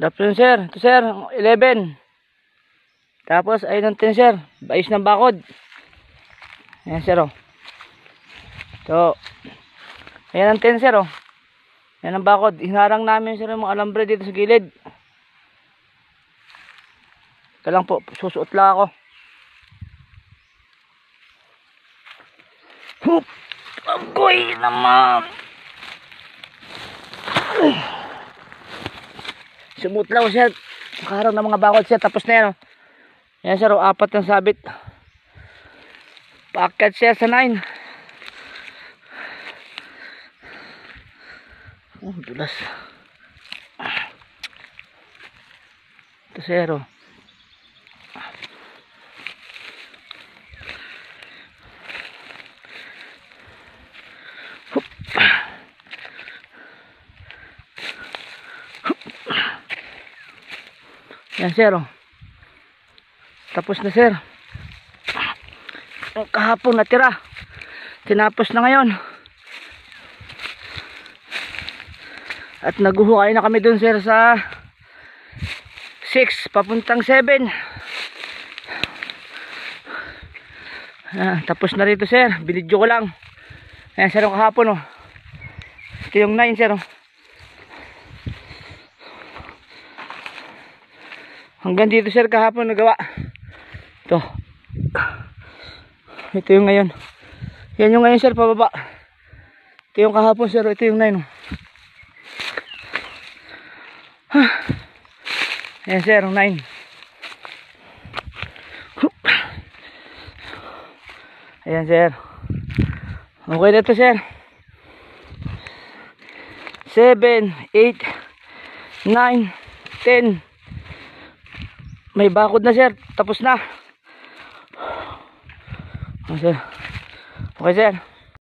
Afternoon sir. Ito sir, 11. Tapos ayun ang 10 sir. Bayis ng bakod. Ayan sir oh. So, ayan ang 10 sir oh. Ayan ang bakod. Hinarang namin sir yung mga alambre dito sa gilid. Ito lang po, susuot lang ako. Hup! Agoy naman! Sumut lang sir. Makarang ng mga bakod sir. Tapos na yan oh. Yan sir oh, 4 ng sabit. Paakyat sir sa 9. Oh, dulas. Ito sir oh. Hup. Hup. Yan sir oh. Tapos na sir. Kahapon natira. Tinapos na ngayon. At naguhukay na kami dun sir sa 6 papuntang 7. Tapos na rito sir. Binidyo ko lang. Ayan sir yung kahapon oh. Ito yung 9 sir oh. Hanggang dito sir kahapon nagawa. Ito yung ngayon. Yan yung ngayon sir pababa. Ito yung kahapon sir. Ito yung 9 oh. Yan sir 9. Ayan sir. Okay na ito sir. 7, 8, 9, 10. May bakod na sir. Tapos na. Okay sir.